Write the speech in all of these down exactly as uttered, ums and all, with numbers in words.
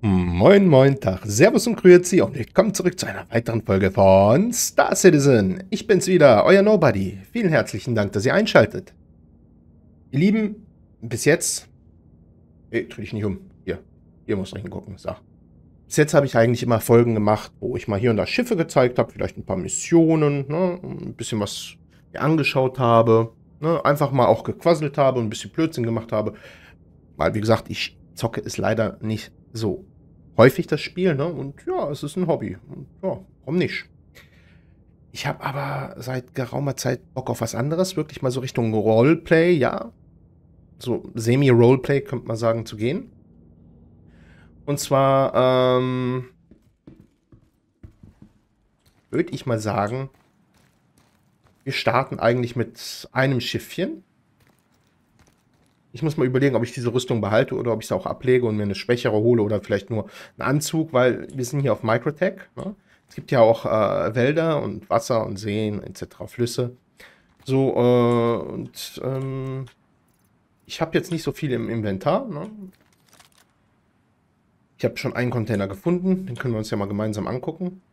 Moin, moin, Tag, Servus und Grüezi und willkommen zurück zu einer weiteren Folge von Star Citizen. Ich bin's wieder, euer Nobody. Vielen herzlichen Dank, dass ihr einschaltet. Ihr Lieben, bis jetzt... Ey, dreh dich nicht um. Hier, hier muss ich hingucken. So. Bis jetzt habe ich eigentlich immer Folgen gemacht, wo ich mal hier und da Schiffe gezeigt habe, vielleicht ein paar Missionen, ne, ein bisschen was mir angeschaut habe, ne, einfach mal auch gequasselt habe und ein bisschen Blödsinn gemacht habe. Weil, wie gesagt, ich zocke es leider nicht so häufig, das Spiel, ne? Und ja, es ist ein Hobby. Und ja, warum nicht? Ich habe aber seit geraumer Zeit Bock auf was anderes, wirklich mal so Richtung Roleplay, ja. So Semi-Roleplay, könnte man sagen, zu gehen. Und zwar, ähm, würde ich mal sagen, wir starten eigentlich mit einem Schiffchen. Ich muss mal überlegen, ob ich diese Rüstung behalte oder ob ich sie auch ablege und mir eine schwächere hole oder vielleicht nur einen Anzug, weil wir sind hier auf Microtech. Ne? Es gibt ja auch äh, Wälder und Wasser und Seen et cetera, Flüsse. So, äh, und ähm, ich habe jetzt nicht so viel im Inventar. Ne? Ich habe schon einen Container gefunden, den können wir uns ja mal gemeinsam angucken.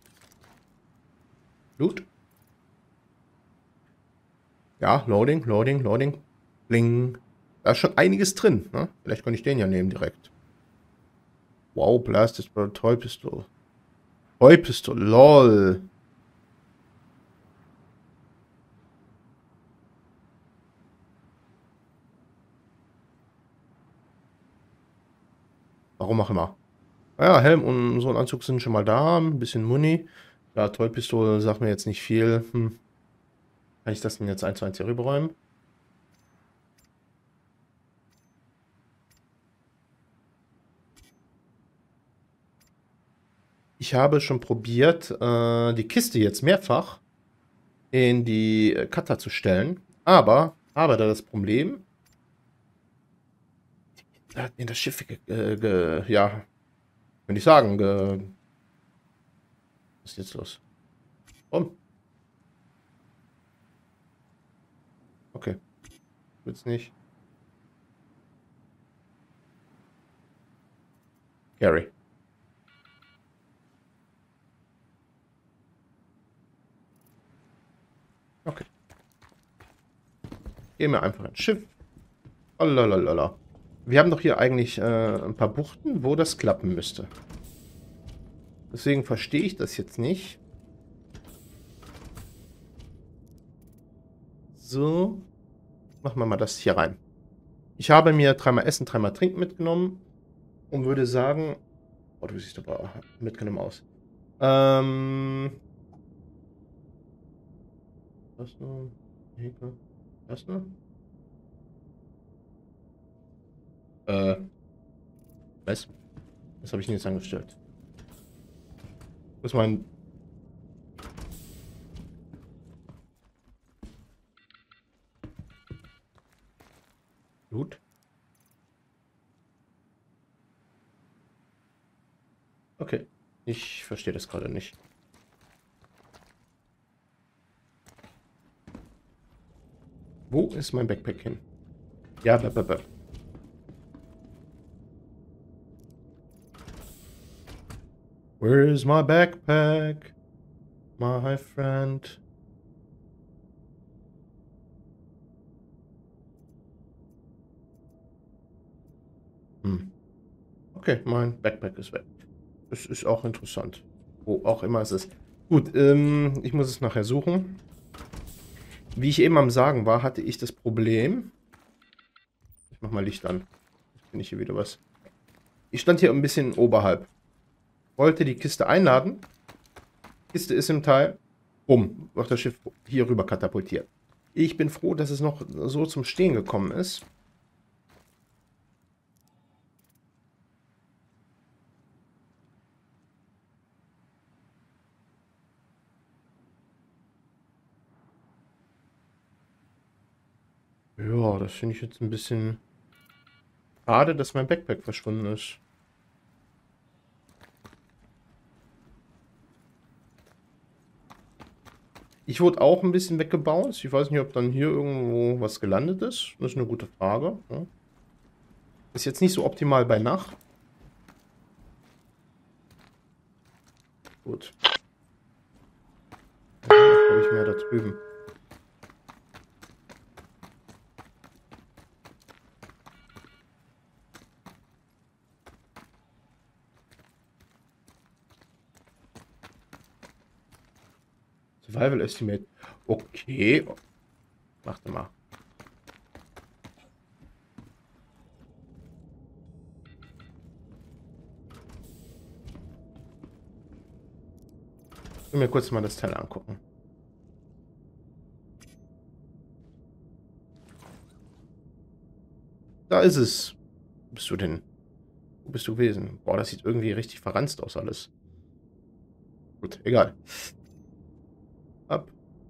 Loot. Ja, Loading, Loading, Loading. Bling. Da ist schon einiges drin. Ne? Vielleicht kann ich den ja nehmen direkt. Wow, Blast Toy Pistol. Toy Pistol, lol. Warum auch immer. Ja, Helm und so ein Anzug sind schon mal da. Ein bisschen Muni. Ja, Toy Pistol sagt mir jetzt nicht viel. Hm. Kann ich das denn jetzt eins zu eins hier rüberräumen? Ich habe schon probiert, äh, die Kiste jetzt mehrfach in die Cutter zu stellen. Aber, aber da das Problem, da hat mir das Schiff, ge, ge, ge, ja, würde ich sagen, ge, was ist jetzt los? Warum? Okay, wird's nicht. Gary. Okay. Gehen wir einfach ins Schiff. Lalalala. Wir haben doch hier eigentlich äh, ein paar Buchten, wo das klappen müsste. Deswegen verstehe ich das jetzt nicht. So. Machen wir mal das hier rein. Ich habe mir dreimal Essen, dreimal Trinken mitgenommen. Und würde sagen... Oh, du siehst aber mitgenommen aus. Ähm... Das nur... Das nur... Äh... Was? Was habe ich denn jetzt angestellt? Das ist mein... Gut. Okay. Ich verstehe das gerade nicht. Wo ist mein Backpack hin? Ja, blablabla. Where is my backpack? My friend. Hm. Okay, mein Backpack ist weg. Das ist auch interessant. Wo auch immer es ist. Gut, ähm, ich muss es nachher suchen. Wie ich eben am Sagen war, hatte ich das Problem. Ich mach mal Licht an. Jetzt bin ich hier wieder was. Ich stand hier ein bisschen oberhalb. Wollte die Kiste einladen. Kiste ist im Teil. Bumm, wird das Schiff hier rüber katapultiert. Ich bin froh, dass es noch so zum Stehen gekommen ist. Ja, das finde ich jetzt ein bisschen schade, dass mein Backpack verschwunden ist. Ich wurde auch ein bisschen weggebaut. Ich weiß nicht, ob dann hier irgendwo was gelandet ist. Das ist eine gute Frage. Ja. Ist jetzt nicht so optimal bei Nacht. Gut. Dann habe ich mehr da drüben. Survival Estimate. Okay. Warte mal. Ich will mir kurz mal das Teil angucken. Da ist es. Wo bist du denn? Wo bist du gewesen? Boah, das sieht irgendwie richtig verranzt aus alles. Gut, egal. Ab.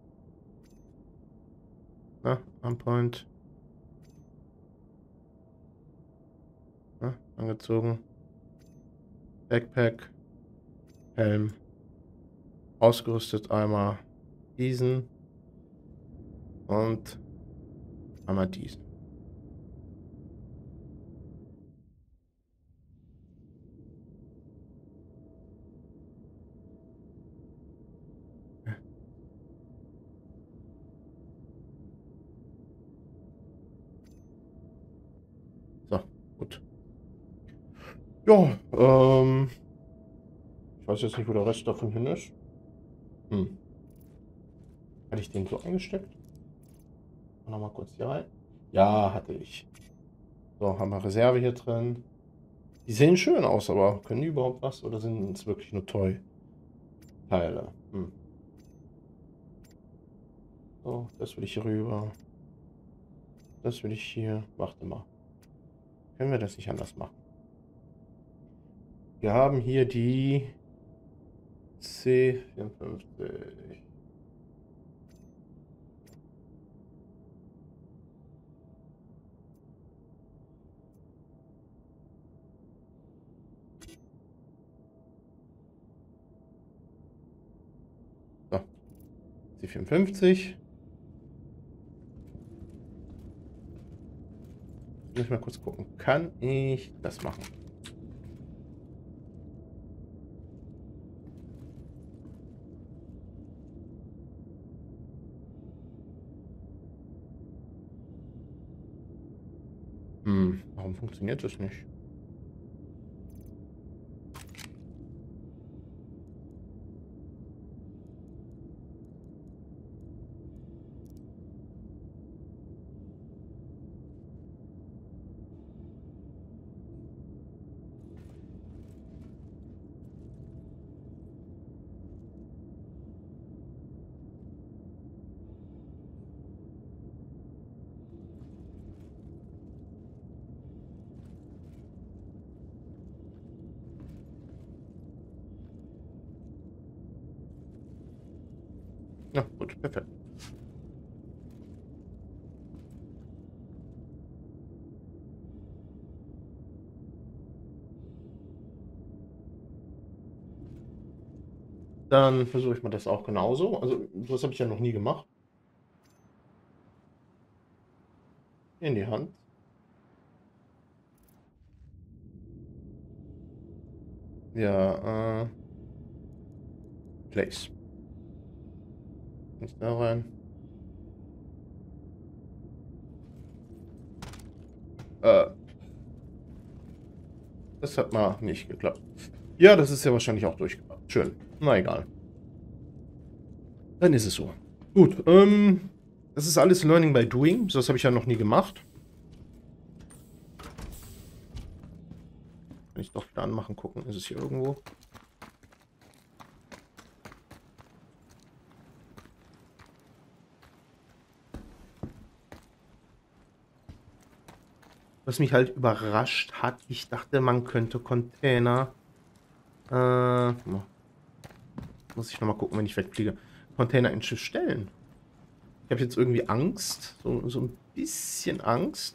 Na, Armpoint. Na, angezogen. Backpack. Helm. Ausgerüstet einmal diesen. Und einmal diesen. So, gut. Ja, ähm. Ich weiß jetzt nicht, wo der Rest davon hin ist. Hm. Hatte ich den so eingesteckt? Noch mal kurz hier rein. Ja, hatte ich. So, haben wir Reserve hier drin. Die sehen schön aus, aber können die überhaupt was? Oder sind es wirklich nur Toy-Teile? Hm. So, das will ich hier rüber. Das will ich hier. Warte mal. Können wir das nicht anders machen? Wir haben hier die C vierundfünfzig. So, C vierundfünfzig. Muss ich mal kurz gucken. Kann ich das machen? Hm, warum funktioniert das nicht? Ja, gut, perfekt. Dann versuche ich mal das auch genauso. Also, das habe ich ja noch nie gemacht. In die Hand. Ja, äh. Place. Nicht da rein. Äh. Das hat mal nicht geklappt. Ja, das ist ja wahrscheinlich auch durchgebracht. Schön. Na egal. Dann ist es so. Gut, ähm. Das ist alles Learning by Doing. Das habe ich ja noch nie gemacht. Wenn ich doch wieder anmachen, gucken. Ist es hier irgendwo? Was mich halt überrascht hat, ich dachte, man könnte Container. Äh, muss ich nochmal gucken, wenn ich wegfliege. Container ins Schiff stellen. Ich habe jetzt irgendwie Angst. So, so ein bisschen Angst.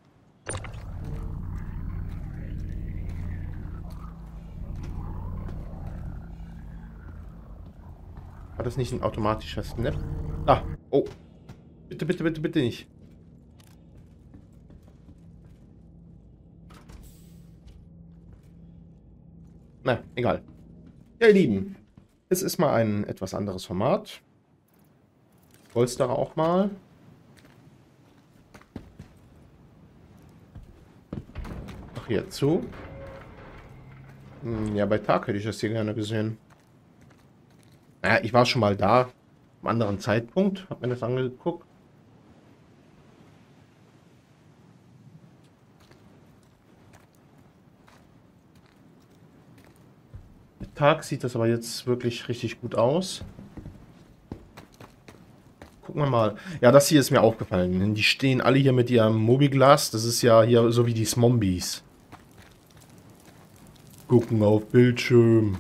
War das nicht ein automatischer Snap? Ah, oh. Bitte, bitte, bitte, bitte nicht. Na, egal. Ja, ihr Lieben. Es ist mal ein etwas anderes Format. Polsterer auch mal. Ach, hier zu. Hm, ja, bei Tag hätte ich das hier gerne gesehen. Naja, ich war schon mal da. Am anderen Zeitpunkt. Hab mir das angeguckt. Mit Tag sieht das aber jetzt wirklich richtig gut aus. Gucken wir mal. Ja, das hier ist mir aufgefallen. Die stehen alle hier mit ihrem Mobiglas. Das ist ja hier so wie die Zombies. Gucken auf Bildschirm.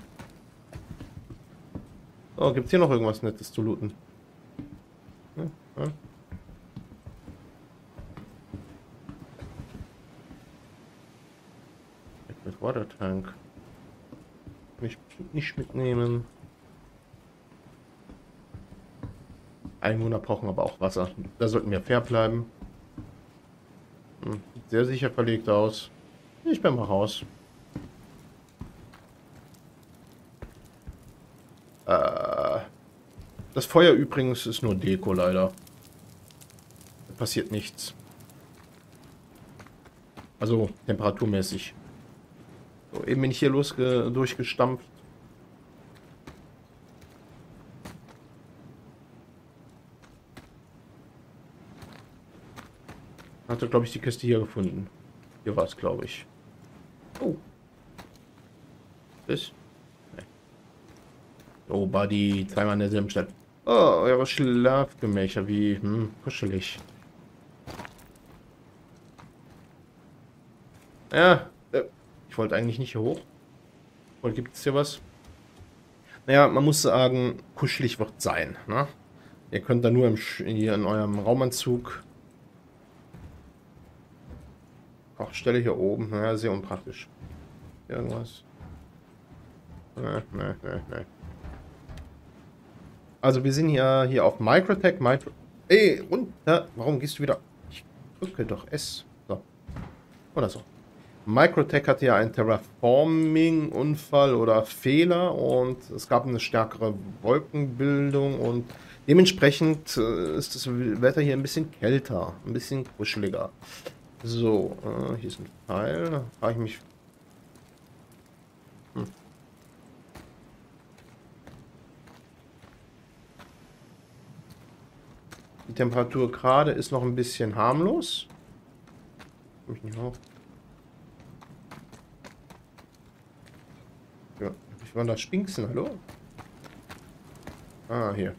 Oh, gibt es hier noch irgendwas Nettes zu looten? Hm, hm. Mit Watertank. Mich nicht mitnehmen. Einwohner brauchen aber auch Wasser. Da sollten wir fair bleiben. Hm, sieht sehr sicher verlegt aus. Ich bin mal raus. Äh, das Feuer übrigens ist nur Deko, leider. Da passiert nichts. Also temperaturmäßig. So, eben bin ich hier los durchgestampft. Hatte, glaube ich, die Kiste hier gefunden. Hier war es, glaube ich. Oh. Das? Nee. Oh, Buddy. Zweimal in derselben Stadt. Oh, eure Schlafgemächer. Wie hm, kuschelig. Ja, äh, ich wollte eigentlich nicht hier hoch. Oder gibt es hier was? Naja, man muss sagen, kuschelig wird sein. Ne? Ihr könnt da nur im, hier in eurem Raumanzug. Ach, Stelle hier oben. Naja, sehr unpraktisch. Irgendwas. Ne, ne, ne, ne. Also wir sind hier, hier auf Microtech. Micro Ey, runter. Warum gehst du wieder? Ich drücke doch S. So. Oder so. Microtech hatte ja einen Terraforming-Unfall oder Fehler und es gab eine stärkere Wolkenbildung und dementsprechend äh, ist das Wetter hier ein bisschen kälter, ein bisschen kuscheliger. So, äh, hier ist ein Pfeil, da frage ich mich... Hm. Die Temperatur gerade ist noch ein bisschen harmlos. Komm ich nicht hoch. Ja, ich war da Spinksen, hallo? Ah, hier.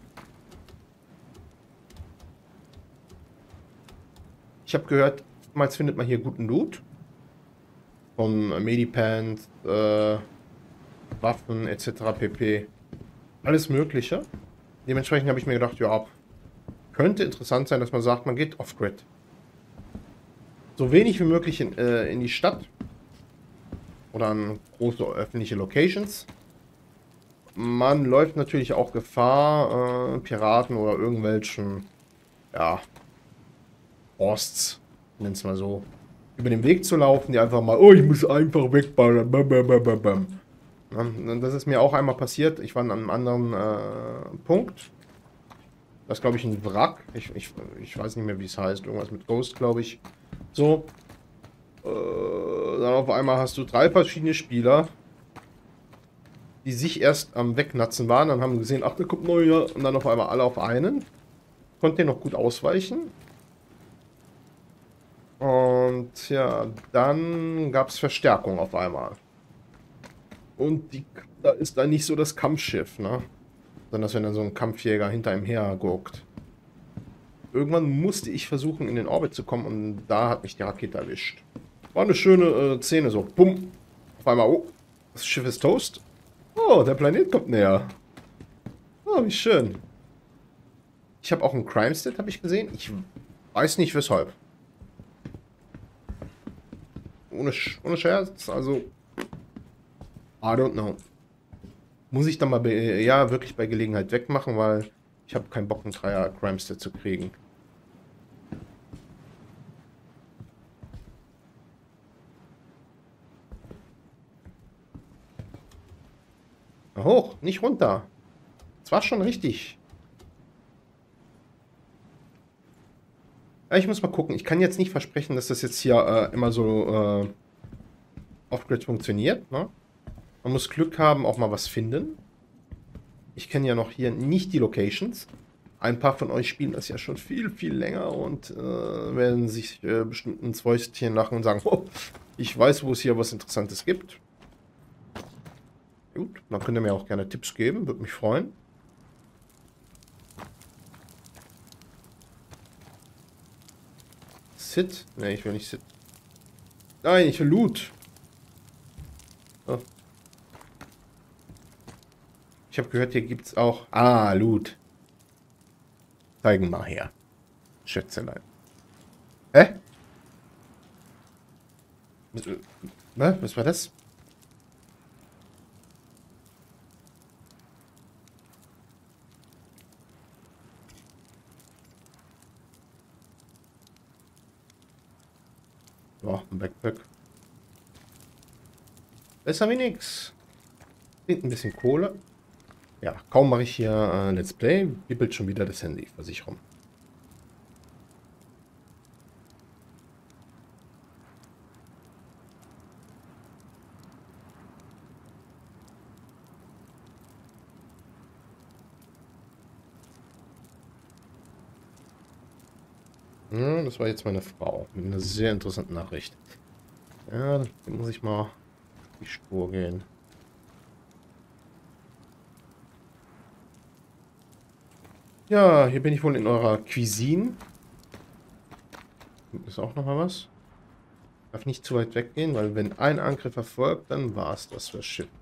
Ich habe gehört, oftmals findet man hier guten Loot. Von Medipants, äh, Waffen et cetera pp. Alles Mögliche. Dementsprechend habe ich mir gedacht, ja, könnte interessant sein, dass man sagt, man geht off-grid. So wenig wie möglich in, äh, in die Stadt. Oder an große öffentliche Locations. Man läuft natürlich auch Gefahr, äh, Piraten oder irgendwelchen, ja, Horsts, nennen es mal so, über den Weg zu laufen, die einfach mal, oh, ich muss einfach wegballern. Bam, bam, bam, bam, bam. Ja, das ist mir auch einmal passiert. Ich war an einem anderen äh, Punkt. Das ist, glaube ich, ein Wrack. Ich, ich, ich weiß nicht mehr, wie es heißt. Irgendwas mit Ghost, glaube ich. So. Äh, dann auf einmal hast du drei verschiedene Spieler, die sich erst am Wegnatzen waren. Dann haben wir gesehen, ach, da kommt ein neuer. Und dann auf einmal alle auf einen. Konnte den noch gut ausweichen. Und ja, dann gab es Verstärkung auf einmal. Und die, da ist dann nicht so das Kampfschiff, ne? Sondern dass wenn dann so ein Kampfjäger hinter ihm her guckt. Irgendwann musste ich versuchen, in den Orbit zu kommen und da hat mich die Rakete erwischt. War eine schöne äh, Szene, so bumm. Auf einmal, oh, das Schiff ist Toast. Oh, der Planet kommt näher. Oh, wie schön. Ich habe auch einen Crime-Stat, habe ich gesehen. Ich weiß nicht weshalb. Ohne, Sch ohne Scherz, also... I don't know. Muss ich dann mal, ja, wirklich bei Gelegenheit wegmachen, weil ich habe keinen Bock, einen Dreier Crime-Stat zu kriegen. Hoch, nicht runter. Das war schon richtig. Ja, ich muss mal gucken. Ich kann jetzt nicht versprechen, dass das jetzt hier äh, immer so äh, off-grid funktioniert. Ne? Man muss Glück haben, auch mal was finden. Ich kenne ja noch hier nicht die Locations. Ein paar von euch spielen das ja schon viel, viel länger und äh, werden sich äh, bestimmt ins Fäustchen lachen und sagen, oh, ich weiß, wo es hier was Interessantes gibt. Gut, dann könnt ihr mir auch gerne Tipps geben, würde mich freuen. Sit? Ne, ich will nicht Sit. Nein, ich will Loot. Oh. Ich habe gehört, hier gibt es auch... Ah, Loot. Zeigen mal her. Schätzelein. Hä? Was, äh, was war das? Oh, ein Backpack. Besser wie nix. Ein bisschen Kohle. Ja, kaum mache ich hier äh, Let's Play, bibbelt schon wieder das Handy vor sich rum. Ja, das war jetzt meine Frau. Mit einer sehr interessanten Nachricht. Ja, da muss ich mal auf die Spur gehen. Ja, hier bin ich wohl in eurer Cuisine. Ist auch noch mal was. Darf nicht zu weit weggehen, weil wenn ein Angriff erfolgt, dann war es das für Schiff.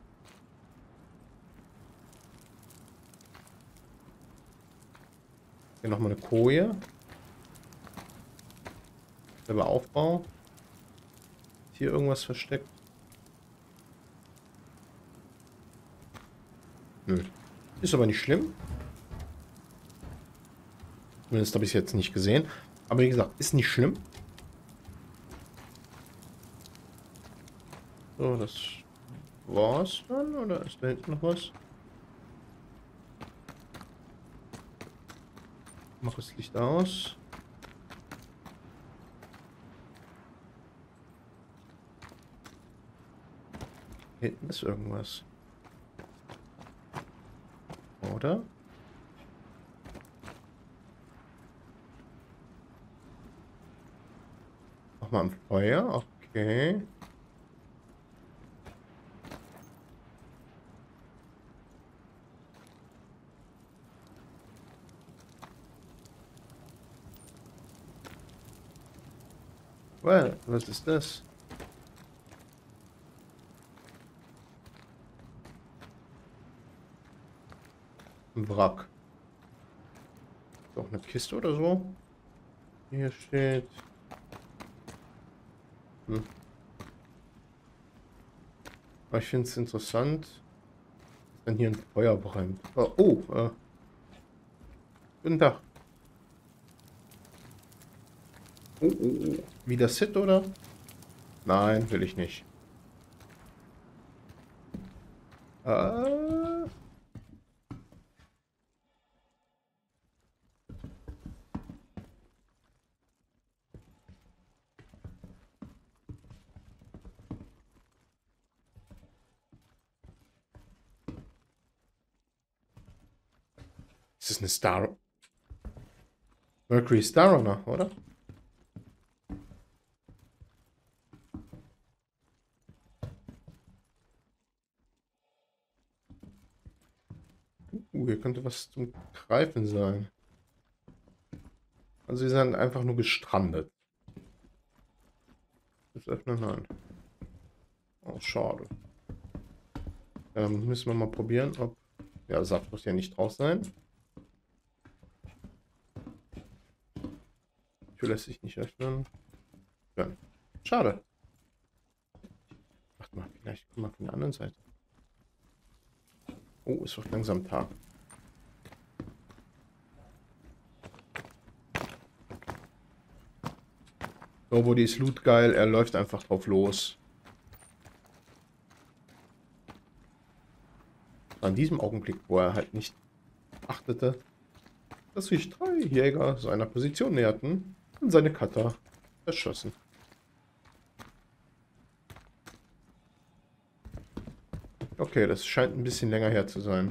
Hier nochmal eine Koje. Selber Aufbau. Hier irgendwas versteckt. Nö. Ist aber nicht schlimm. Zumindest habe ich es jetzt nicht gesehen. Aber wie gesagt, ist nicht schlimm. So, das war's dann. Oder ist da hinten noch was? Mach das Licht aus. Hinten ist irgendwas. Oder? Nochmal am Feuer. Okay. Well, was ist das? Ein Wrack. Doch eine Kiste oder so? Hier steht... Hm. Aber ich finde es interessant, wenn hier ein Feuer brennt. Oh, oh äh. Guten Tag. Oh, oh, oh. Wieder Sit, oder? Nein, will ich nicht. Äh. Ist das eine Star... Mercury Star Runner, oder? Uh, hier könnte was zum Greifen sein. Also sie sind einfach nur gestrandet. Das öffnen, nein. Oh, schade. Ähm, müssen wir mal probieren, ob... Ja, Saft muss ja nicht draus sein. Tür lässt sich nicht öffnen. Ja. Schade. Warte mal, vielleicht kommen wir von der anderen Seite. Oh, es wird langsam Tag. Nobody ist Loot geil, er läuft einfach drauf los. An diesem Augenblick, wo er halt nicht beachtete, dass sich drei Jäger seiner Position näherten und seine Cutter erschossen. Okay, das scheint ein bisschen länger her zu sein.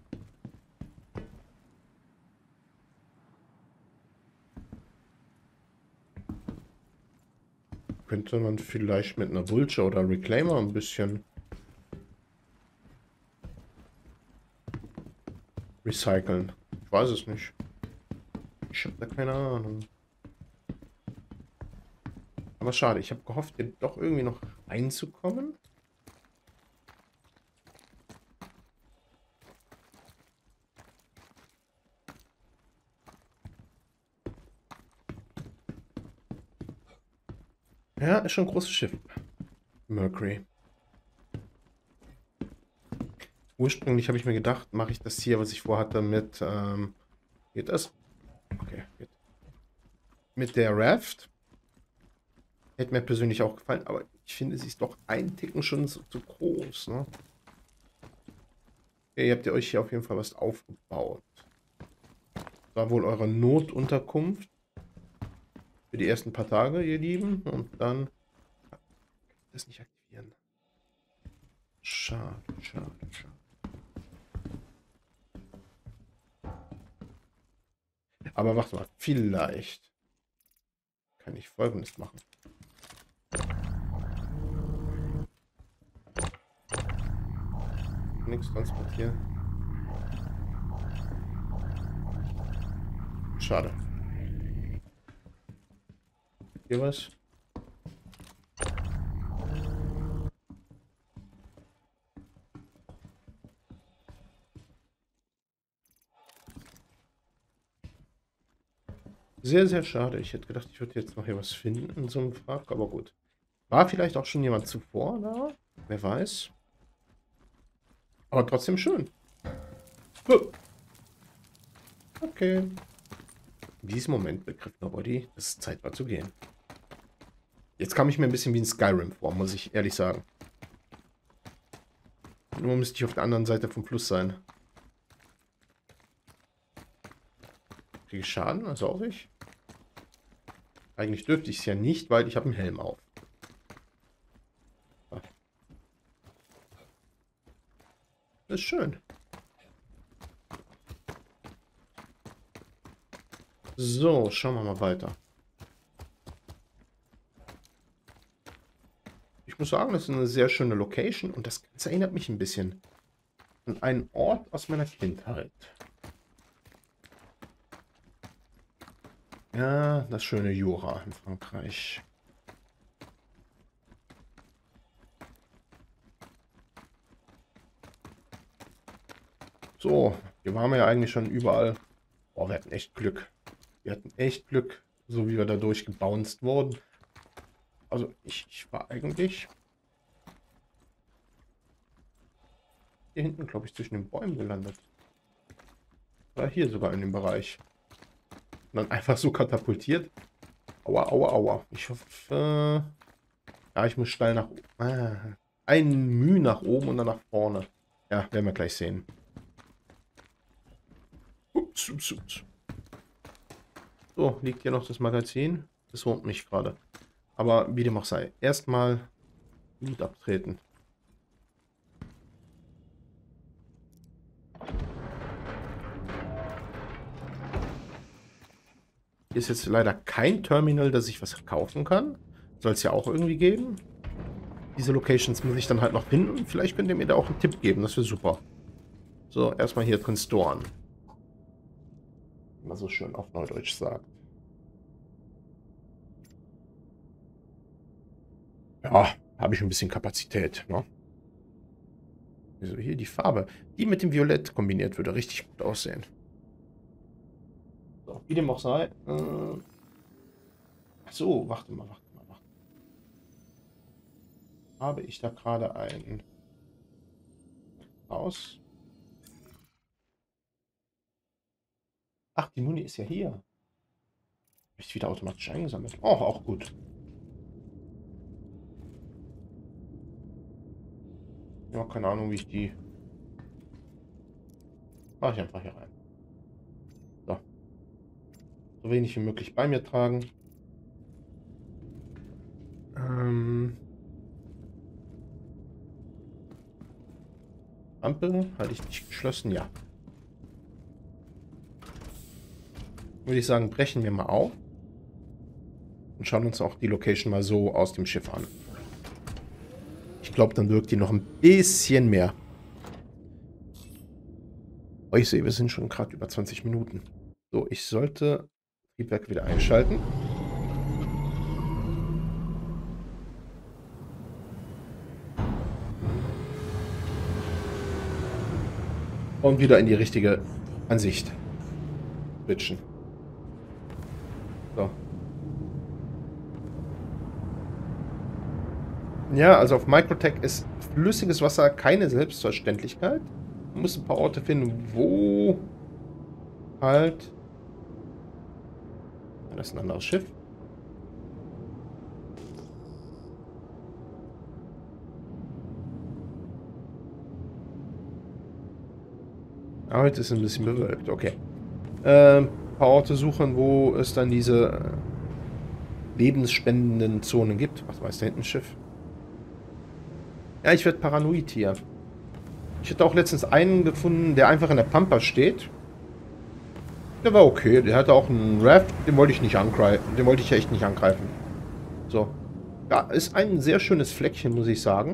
Könnte man vielleicht mit einer Vulture oder Reclaimer ein bisschen recyceln. Ich weiß es nicht. Ich habe da keine Ahnung. Aber schade, ich habe gehofft, hier doch irgendwie noch reinzukommen. Ja, ist schon ein großes Schiff. Mercury. Ursprünglich habe ich mir gedacht, mache ich das hier, was ich vorhatte, mit, ähm, geht das? Okay, geht. Mit der Raft. Hätte mir persönlich auch gefallen, aber ich finde, sie ist doch ein Ticken schon so, zu groß, ne? Okay, ihr habt ja euch hier auf jeden Fall was aufgebaut. War wohl eure Notunterkunft für die ersten paar Tage, ihr Lieben. Und dann... Das nicht aktivieren. Schade, schade, schade. Aber warte mal, vielleicht kann ich Folgendes machen. Nichts transportieren. Schade. Hier was? Sehr, sehr schade. Ich hätte gedacht, ich würde jetzt noch hier was finden in so einem Wrack, aber gut. War vielleicht auch schon jemand zuvor da? Wer weiß. Aber trotzdem schön. Okay. In diesem Moment begriff Nobody, dass es Zeit war zu gehen. Jetzt kam ich mir ein bisschen wie in Skyrim vor, muss ich ehrlich sagen. Nur müsste ich auf der anderen Seite vom Fluss sein. Kriege ich Schaden? Also auch ich? Eigentlich dürfte ich es ja nicht, weil ich habe einen Helm auf. Das ist schön. So, schauen wir mal weiter. Ich muss sagen, das ist eine sehr schöne Location und das Ganze erinnert mich ein bisschen an einen Ort aus meiner Kindheit. Ja, das schöne Jura in Frankreich. So, hier waren wir ja eigentlich schon überall. Boah, wir hatten echt Glück. Wir hatten echt Glück, so wie wir da durchgebounced wurden. Also ich, ich war eigentlich hier hinten, glaube ich, zwischen den Bäumen gelandet. Oder hier sogar in dem Bereich. Und dann einfach so katapultiert. Aua, aua, aua. Ich hoffe... Ja, ich muss steil nach oben. Ah, ein Mühe nach oben und dann nach vorne. Ja, werden wir gleich sehen. Ups, ups, ups. So, liegt hier noch das Magazin. Das wurmt mich gerade. Aber wie dem auch sei. Erstmal Blut abtreten. Hier ist jetzt leider kein Terminal, dass ich was kaufen kann. Soll es ja auch irgendwie geben. Diese Locations muss ich dann halt noch finden. Vielleicht könnt ihr mir da auch einen Tipp geben. Das wäre super. So, erstmal hier drin storen. Wie man so schön auf Neudeutsch sagt. Ja, habe ich ein bisschen Kapazität, ne? Also hier die Farbe. Die mit dem Violett kombiniert würde richtig gut aussehen. So, wie dem auch sei. Äh, ach so, warte mal, warte mal, warte. Habe ich da gerade ein Haus? Ach, die Muni ist ja hier. Ist wieder automatisch eingesammelt. Oh, auch gut. Ja, keine Ahnung, wie ich die... Mache ich einfach hier rein. so wenig wie möglich bei mir tragen. Ähm, Ampel hatte ich nicht geschlossen, ja. Würde ich sagen, brechen wir mal auf und schauen uns auch die Location mal so aus dem Schiff an. Ich glaube, dann wirkt die noch ein bisschen mehr. Oh, ich sehe, wir sind schon gerade über zwanzig Minuten. So, ich sollte Triebwerk wieder einschalten. Und wieder in die richtige Ansicht switchen. So. Ja, also auf Microtech ist flüssiges Wasser keine Selbstverständlichkeit. Man muss ein paar Orte finden, wo halt... Das ist ein anderes Schiff. Ah, heute ist ein bisschen bewölkt, okay. Ähm, ein paar Orte suchen, wo es dann diese äh, lebensspendenden Zonen gibt. Was weiß da hinten ein Schiff? Ja, ich werde paranoid hier. Ich hatte auch letztens einen gefunden, der einfach in der Pampa steht. Der war okay. Der hatte auch einen Raft. Den wollte ich nicht angreifen. Den wollte ich echt nicht angreifen. So. Da ist ein sehr schönes Fleckchen, muss ich sagen.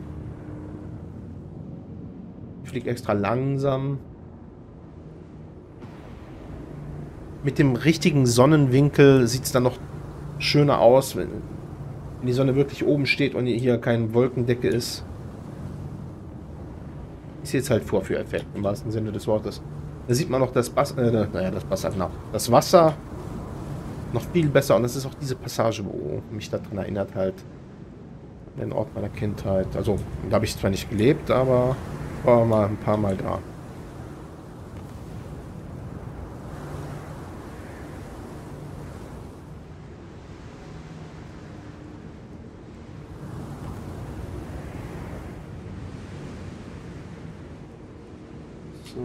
Ich fliege extra langsam. Mit dem richtigen Sonnenwinkel sieht es dann noch schöner aus, wenn, wenn die Sonne wirklich oben steht und hier keine Wolkendecke ist. Ich sehe jetzt halt Vorführeffekt im wahrsten Sinne des Wortes. Da sieht man noch das Wasser, äh, naja, das Wasser, genau. Das Wasser noch viel besser. Und das ist auch diese Passage, wo mich daran erinnert halt an den Ort meiner Kindheit. Also, da habe ich zwar nicht gelebt, aber war mal ein paar Mal da. So.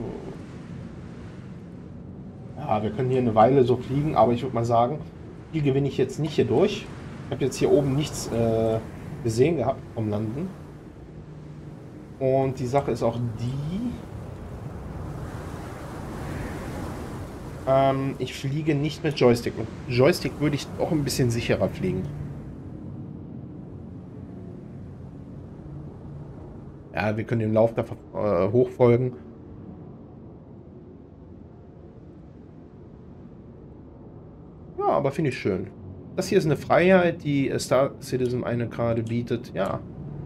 Ja, wir können hier eine Weile so fliegen, aber ich würde mal sagen, viel gewinne ich jetzt nicht hier durch. Ich habe jetzt hier oben nichts äh, gesehen gehabt vom Landen. Und die Sache ist auch die, ähm, ich fliege nicht mit Joystick. Mit Joystick würde ich auch ein bisschen sicherer fliegen. Ja, wir können dem Lauf da äh, hochfolgen. Ja, aber finde ich schön. Das hier ist eine Freiheit, die Star Citizen eine gerade bietet. Ja.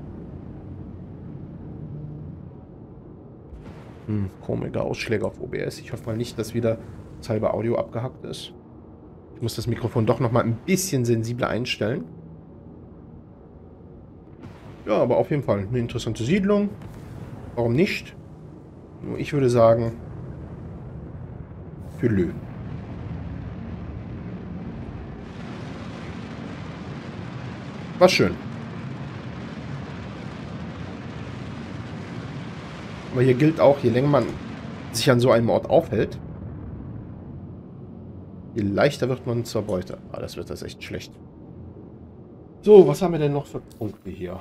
Hm, komische Ausschläge auf O B S. Ich hoffe mal nicht, dass wieder das halbe Audio abgehackt ist. Ich muss das Mikrofon doch noch mal ein bisschen sensibler einstellen. Ja, aber auf jeden Fall eine interessante Siedlung. Warum nicht? Nur ich würde sagen, für Lö. War schön. Aber hier gilt auch, je länger man sich an so einem Ort aufhält, je leichter wird man zur Beute. Ah, das wird das echt schlecht. So, was haben wir denn noch für Punkte hier?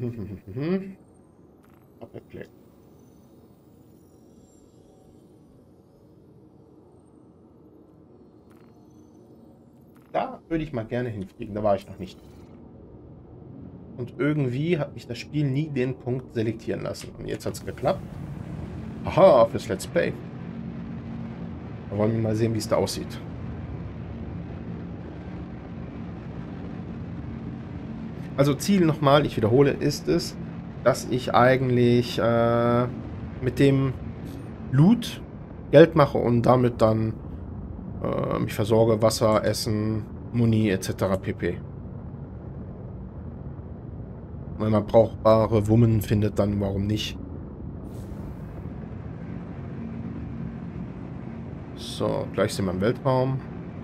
Da würde ich mal gerne hinfliegen. Da war ich noch nicht. Und irgendwie hat mich das Spiel nie den Punkt selektieren lassen. Und jetzt hat es geklappt. Aha, fürs Let's Play. Da wollen wir mal sehen, wie es da aussieht. Also Ziel nochmal, ich wiederhole, ist es, dass ich eigentlich äh, mit dem Loot Geld mache und damit dann äh, mich versorge, Wasser, Essen, Muni et cetera pp. Wenn man brauchbare Wummen findet, dann warum nicht? So, gleich sind wir im Weltraum.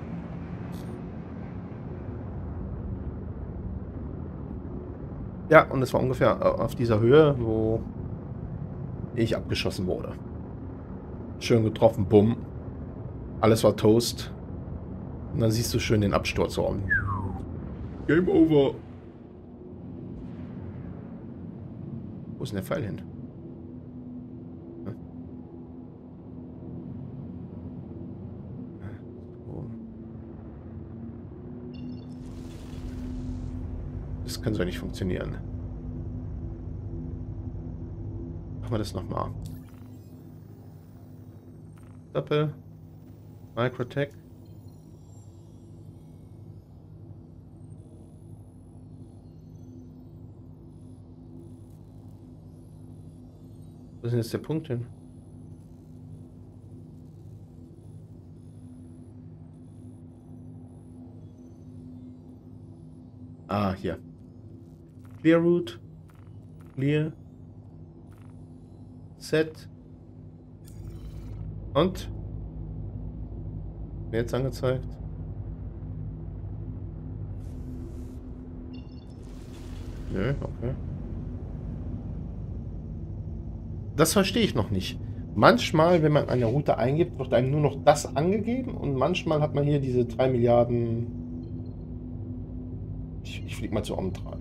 Ja, und es war ungefähr auf dieser Höhe, wo ich abgeschossen wurde. Schön getroffen, bumm. Alles war Toast. Und dann siehst du schön den Absturz. So. Game over. Wo ist denn der Pfeil hin? Hm. So. Das kann so nicht funktionieren. Machen wir das nochmal. Doppel. Microtech. Wo ist denn jetzt der Punkt hin? Ah, hier. Clear Route. Clear. Set. Und? Mir jetzt angezeigt. Nö, okay. Das verstehe ich noch nicht. Manchmal, wenn man eine Route eingibt, wird einem nur noch das angegeben und manchmal hat man hier diese drei Milliarden. Ich, ich fliege mal zu Omtral.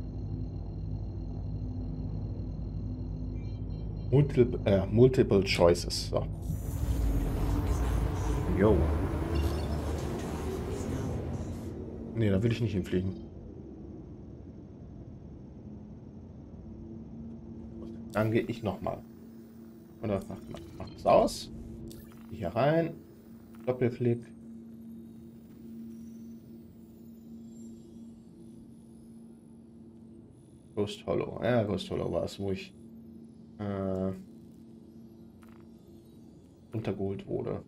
Multiple, äh, multiple Choices. So. Jo. Nee, da will ich nicht hinfliegen. Dann gehe ich nochmal. Oder mach, mach das aus. Hier rein. Doppelklick. Ghost Hollow. Ja, Ghost Hollow war es, wo ich äh, untergeholt wurde.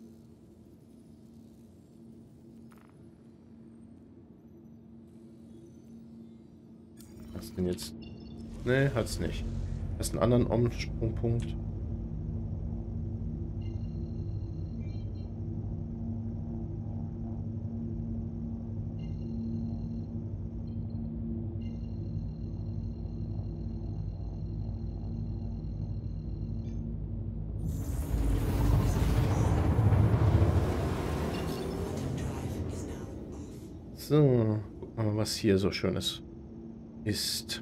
Was denn jetzt? Ne, hat's nicht. Das ist ein anderen Umsprungpunkt. So, gucken wir mal, was hier so schönes ist.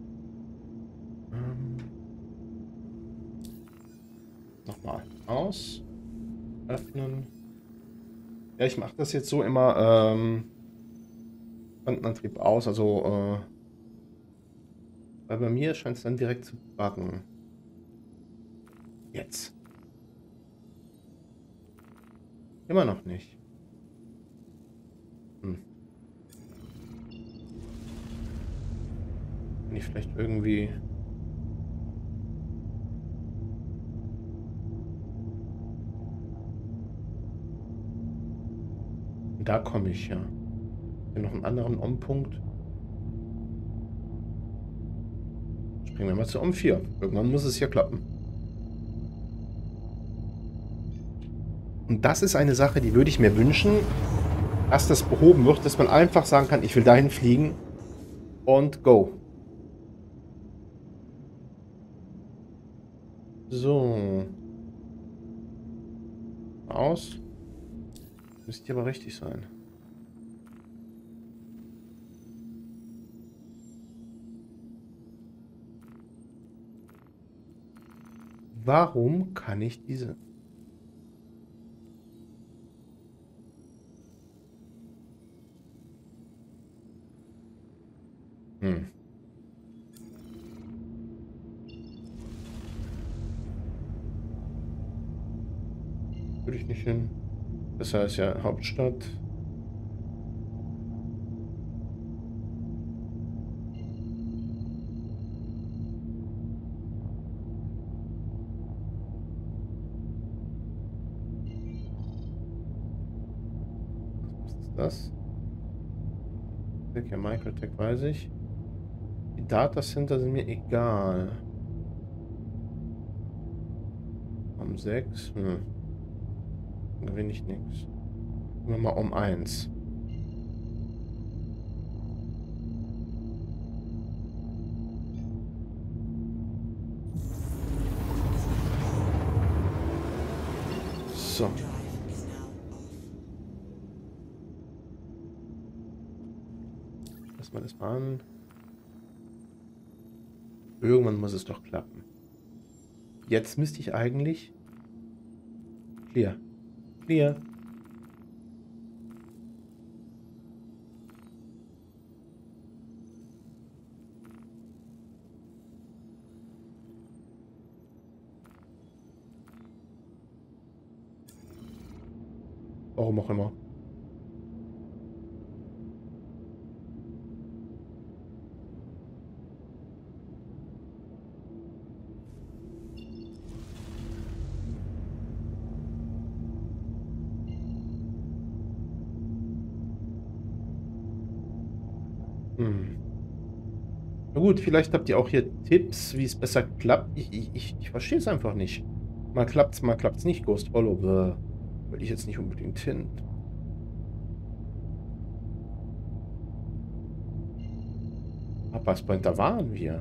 Ähm, Nochmal aus. Öffnen. Ja, ich mache das jetzt so immer ähm, Quantenantrieb aus, also äh, weil bei mir scheint es dann direkt zu buggen. Jetzt. Immer noch nicht. Hm. Bin ich vielleicht irgendwie... Da komme ich ja. Hier noch einen anderen Umpunkt. Springen wir mal zu Um vier. Irgendwann muss es hier klappen. Und das ist eine Sache, die würde ich mir wünschen, dass das behoben wird, dass man einfach sagen kann, ich will dahin fliegen und go. So. Aus. Müsste aber richtig sein. Warum kann ich diese... Hm. Würde ich nicht hin. Das heißt ja Hauptstadt. Was ist das? Ja, Microtech weiß ich. Die Datacenter sind mir egal. Um sechs. Hm. Dann gewinne ich nichts. Gehen wir mal um eins. So. Passen wir das mal an. Irgendwann muss es doch klappen. Jetzt müsste ich eigentlich... Clear. Clear. Warum auch immer. Hm. Na gut, vielleicht habt ihr auch hier Tipps, wie es besser klappt. Ich, ich, ich, ich verstehe es einfach nicht. Mal klappt's, mal klappt's nicht. Ghost Hollow, bäh. Will ich jetzt nicht unbedingt hin. Papa's Point, da waren wir.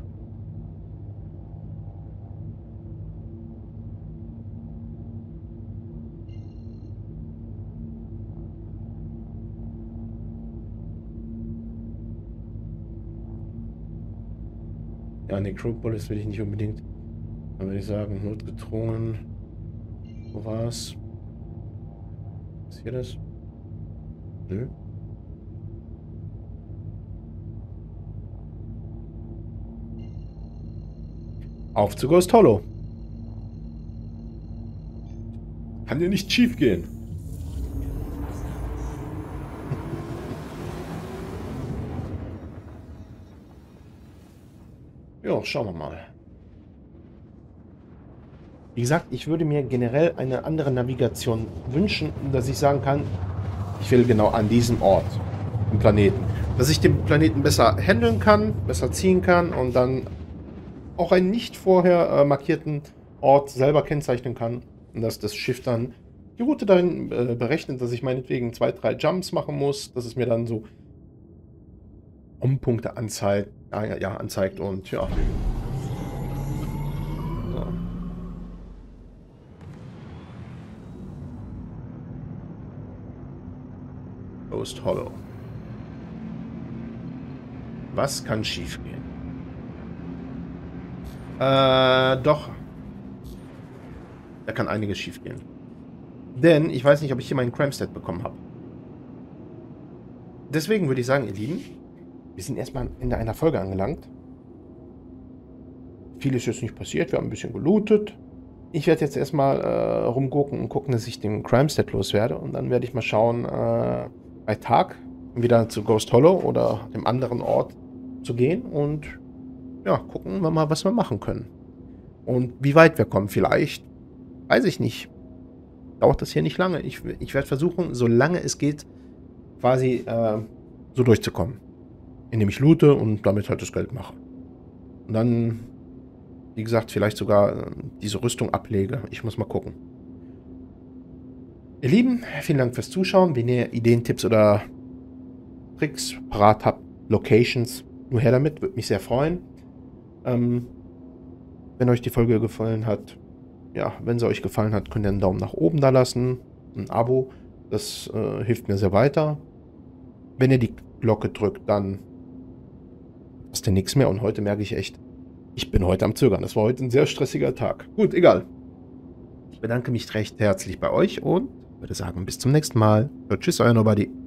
Ja, Necropolis will ich nicht unbedingt. Dann würde ich sagen, notgedrungen. Wo war's? Was ist hier das? Nö. Auf zu Ghost Hollow. Kann dir nicht schief gehen. Ja, schauen wir mal. Wie gesagt, ich würde mir generell eine andere Navigation wünschen, dass ich sagen kann, ich will genau an diesem Ort, im Planeten. Dass ich den Planeten besser handeln kann, besser ziehen kann und dann auch einen nicht vorher äh, markierten Ort selber kennzeichnen kann. Und dass das Schiff dann die Route dahin äh, berechnet, dass ich meinetwegen zwei, drei Jumps machen muss, dass es mir dann so Umpunkte anzeigt, äh, ja, anzeigt und ja. So. Ghost Hollow. Was kann schief gehen? Äh, doch. Da kann einiges schief gehen. Denn ich weiß nicht, ob ich hier meinen Crime-Stat bekommen habe. Deswegen würde ich sagen, ihr Lieben, wir sind erstmal am Ende einer Folge angelangt. Viel ist jetzt nicht passiert, wir haben ein bisschen gelootet. Ich werde jetzt erstmal äh, rumgucken und gucken, dass ich den Crime-Stat loswerde. Und dann werde ich mal schauen, äh, bei Tag wieder zu Ghost Hollow oder dem anderen Ort zu gehen. Und ja, gucken wir mal, was wir machen können. Und wie weit wir kommen. Vielleicht, weiß ich nicht, dauert das hier nicht lange. Ich, ich werde versuchen, solange es geht, quasi äh, so durchzukommen. Indem ich loote und damit halt das Geld mache. Und dann, wie gesagt, vielleicht sogar äh, diese Rüstung ablege. Ich muss mal gucken. Ihr Lieben, vielen Dank fürs Zuschauen. Wenn ihr Ideen, Tipps oder Tricks parat habt, Locations, nur her damit, würde mich sehr freuen. Ähm, wenn euch die Folge gefallen hat, ja, wenn sie euch gefallen hat, könnt ihr einen Daumen nach oben da lassen, ein Abo, das äh, hilft mir sehr weiter. Wenn ihr die Glocke drückt, dann ist ja nichts mehr und heute merke ich echt, ich bin heute am Zögern. Das war heute ein sehr stressiger Tag. Gut, egal. Ich bedanke mich recht herzlich bei euch und würde sagen, bis zum nächsten Mal. Tschüss, euer Nobody.